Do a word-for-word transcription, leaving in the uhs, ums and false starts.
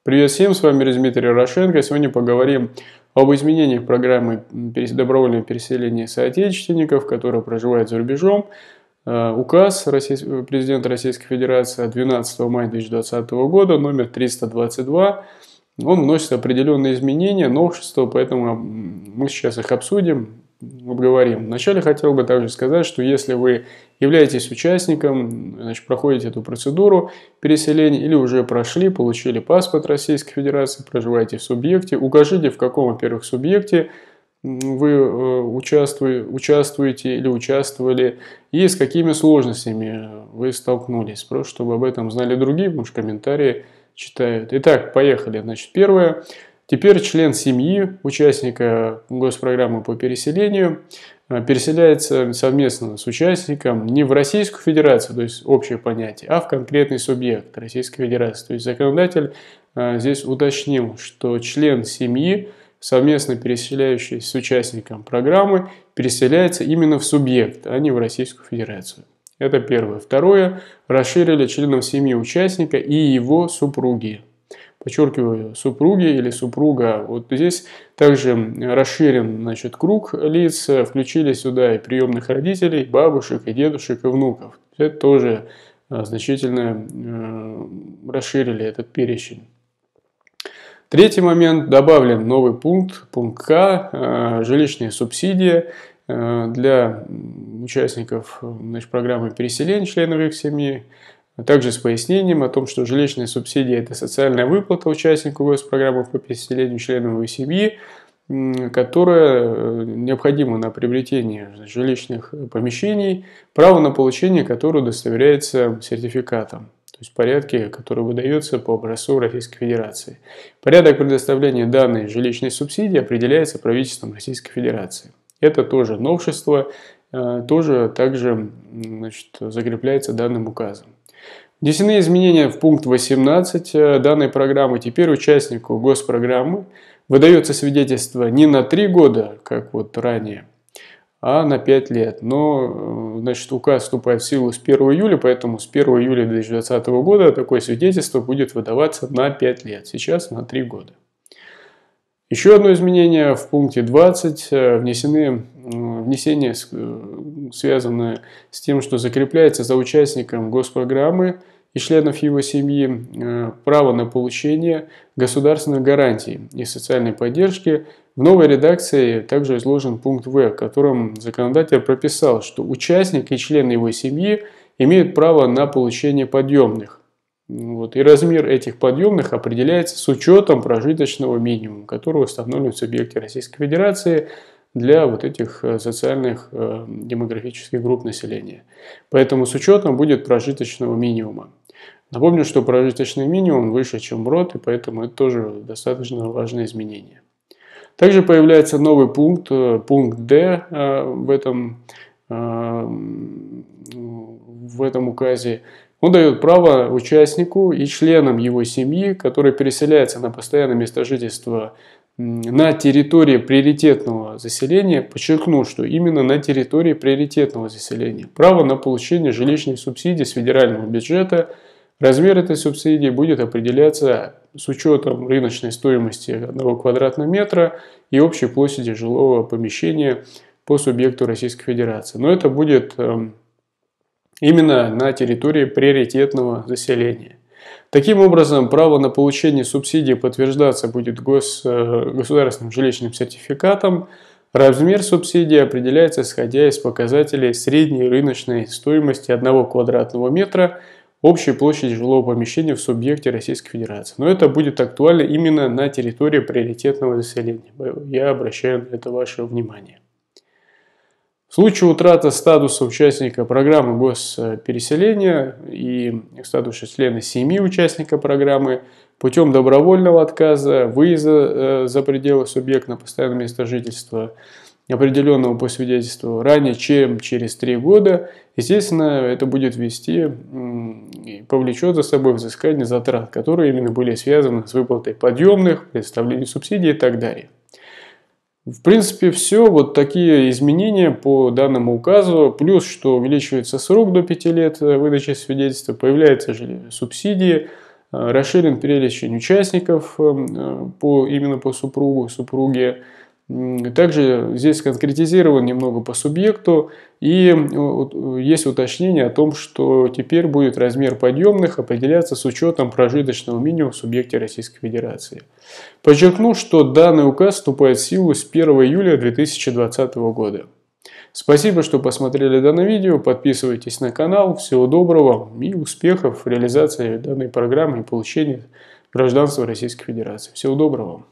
Привет всем, с вами Дмитрий Рошенко. Сегодня поговорим об изменениях программы добровольного переселения соотечественников, которые проживают за рубежом. Указ президента Российской Федерации от двенадцатого мая две тысячи двадцатого года, номер триста двадцать два. Он вносит определенные изменения, новшества, поэтому мы сейчас их обсудим, обговорим. Вначале хотел бы также сказать, что если вы являетесь участником, значит, проходите эту процедуру переселения или уже прошли, получили паспорт Российской Федерации, проживаете в субъекте, укажите, в каком, во-первых, субъекте вы участвуете или участвовали, и с какими сложностями вы столкнулись. Просто чтобы об этом знали другие, потому что комментарии читают. Итак, поехали. Значит, первое. Теперь член семьи участника госпрограммы по переселению переселяется совместно с участником не в Российскую Федерацию, то есть общее понятие, а в конкретный субъект Российской Федерации. То есть законодатель здесь уточнил, что член семьи, совместно переселяющийся с участником программы, переселяется именно в субъект, а не в Российскую Федерацию. Это первое. Второе. Расширили членов семьи участника и его супруги. Подчеркиваю, супруги или супруга. Вот здесь также расширен, значит, круг лиц, включили сюда и приемных родителей, бабушек, и дедушек, и внуков. Это тоже значительно расширили этот перечень. Третий момент. Добавлен новый пункт, пункт К, жилищные субсидии для участников, значит, программы переселения членов их семьи. Также с пояснением о том, что жилищная субсидия – это социальная выплата участнику госпрограммы по переселению членов его семьи, которая необходима на приобретение жилищных помещений, право на получение которого удостоверяется сертификатом, то есть в порядке, который выдается по образцу Российской Федерации. Порядок предоставления данной жилищной субсидии определяется правительством Российской Федерации. Это тоже новшество, тоже также, значит, закрепляется данным указом. Внесены изменения в пункт восемнадцать данной программы. Теперь участнику госпрограммы выдается свидетельство не на три года, как вот ранее, а на пять лет. Но, значит, указ вступает в силу с первого июля, поэтому с первого июля две тысячи двадцатого года такое свидетельство будет выдаваться на пять лет. Сейчас на три года. Еще одно изменение в пункте двадцать. Внесены, внесение связано с тем, что закрепляется за участником госпрограммы и членов его семьи право на получение государственных гарантий и социальной поддержки. В новой редакции также изложен пункт В, в котором законодатель прописал, что участник и члены его семьи имеют право на получение подъемных. Вот. И размер этих подъемных определяется с учетом прожиточного минимума, который установлен в субъекте Российской Федерации для вот этих социальных э, демографических групп населения. Поэтому с учетом будет прожиточного минимума. Напомню, что прожиточный минимум выше, чем РОТ, и поэтому это тоже достаточно важное изменение. Также появляется новый пункт, пункт Д э, в этом, э, в этом указе. Он дает право участнику и членам его семьи, который переселяется на постоянное место жительства на территории приоритетного заселения, подчеркну, что именно на территории приоритетного заселения, право на получение жилищной субсидии с федерального бюджета. Размер этой субсидии будет определяться с учетом рыночной стоимости одного квадратного метра и общей площади жилого помещения по субъекту Российской Федерации. Но это будет именно на территории приоритетного заселения. Таким образом, право на получение субсидии подтверждаться будет гос, государственным жилищным сертификатом. Размер субсидии определяется, исходя из показателей средней рыночной стоимости одного квадратного метра общей площади жилого помещения в субъекте Российской Федерации. Но это будет актуально именно на территории приоритетного заселения. Я обращаю на это ваше внимание. В случае утраты статуса участника программы госпереселения и статуса члена семьи участника программы путем добровольного отказа, выезда за пределы субъекта на постоянное место жительства, определенного по свидетельству, ранее, чем через три года, естественно, это будет вести и повлечет за собой взыскание затрат, которые именно были связаны с выплатой подъемных, предоставлением субсидий и так далее. В принципе, все. Вот такие изменения по данному указу. Плюс, что увеличивается срок до пяти лет выдачи свидетельства, появляются субсидии Расширен перечень участников по, именно по супругу, супруге. Также здесь конкретизирован немного по субъекту, и есть уточнение о том, что теперь будет размер подъемных определяться с учетом прожиточного минимума в субъекте Российской Федерации. Подчеркну, что данный указ вступает в силу с первого июля две тысячи двадцатого года. Спасибо, что посмотрели данное видео, подписывайтесь на канал, всего доброго и успехов в реализации данной программы и получении гражданства Российской Федерации. Всего доброго.